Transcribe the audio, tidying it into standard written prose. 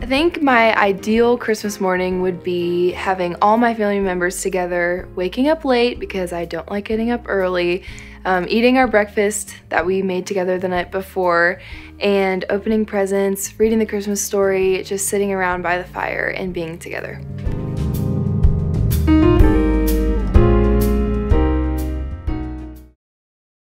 I think my ideal Christmas morning would be having all my family members together, waking up late because I don't like getting up early, eating our breakfast that we made together the night before, and opening presents, reading the Christmas story, just sitting around by the fire and being together.